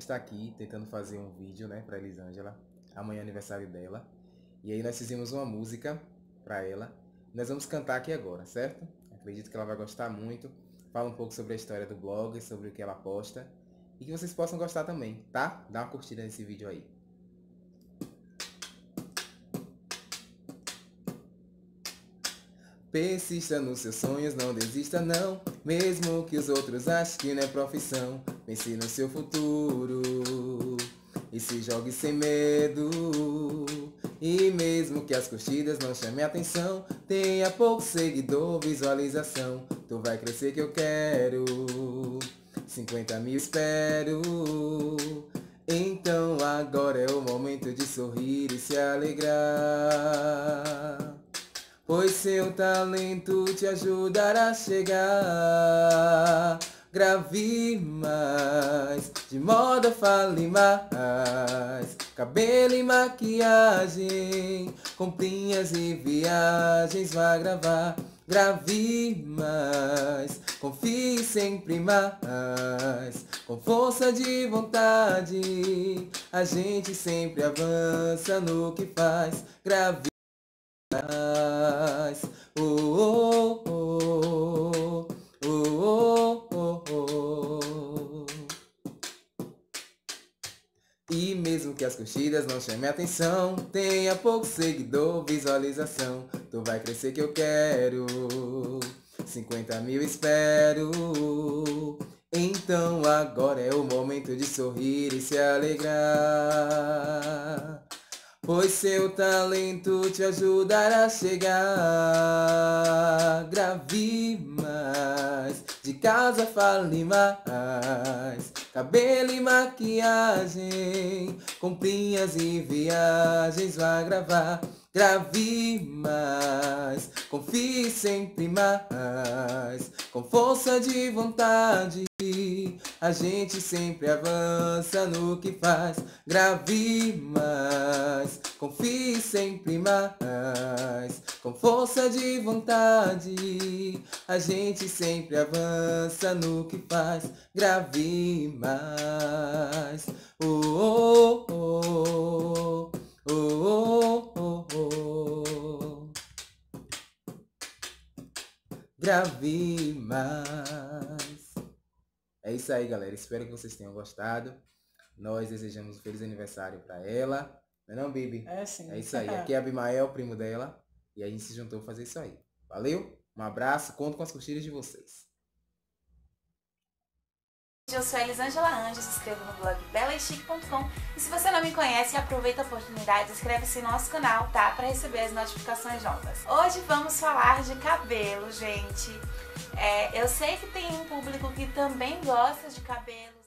está aqui tentando fazer um vídeo, né, para Elisângela. Amanhã é aniversário dela. E aí nós fizemos uma música para ela. Nós vamos cantar aqui agora, certo? Acredito que ela vai gostar muito. Fala um pouco sobre a história do blog, sobre o que ela posta. E que vocês possam gostar também, tá? Dá uma curtida nesse vídeo aí. Persista nos seus sonhos, não desista não. Mesmo que os outros achem que não é profissão. Pense no seu futuro e se jogue sem medo. E mesmo que as curtidas não chamem atenção, tenha pouco seguidor, visualização, tu vai crescer que eu quero. 50 mil espero. Então agora é o momento de sorrir e se alegrar, pois seu talento te ajudará a chegar. Grave mais, de moda fale mais, cabelo e maquiagem, comprinhas e viagens, vá gravar. Grave mais, confie sempre mais, com força de vontade, a gente sempre avança no que faz. Grave mais, oh, oh, oh, oh, oh, oh. E mesmo que as curtidas não chamem atenção, tenha pouco seguidor, visualização, tu vai crescer que eu quero. 50 mil espero. Então agora é o momento de sorrir e se alegrar, pois seu talento te ajudará a chegar. Grave mais, de casa fale mais, cabelo e maquiagem, comprinhas e viagens, vá gravar. Grave mais, confie sempre mais, com força de vontade, a gente sempre avança no que faz. Grave mais, confie sempre mais, com força de vontade, a gente sempre avança no que faz. Grave mais, oh, oh, oh, oh, oh, oh. Grave mais. É isso aí, galera. Espero que vocês tenham gostado. Nós desejamos um feliz aniversário para ela. Não é não, Bibi? É sim. É isso aí. Aqui é Abimael, primo dela. E a gente se juntou para fazer isso aí. Valeu? Um abraço. Conto com as curtidas de vocês. Eu sou a Elisângela Anjos, se inscreva no blog belaechique.com e se você não me conhece, aproveita a oportunidade e inscreve-se no nosso canal, tá? Para receber as notificações novas. Hoje vamos falar de cabelo, gente. Eu sei que tem um público que também gosta de cabelo.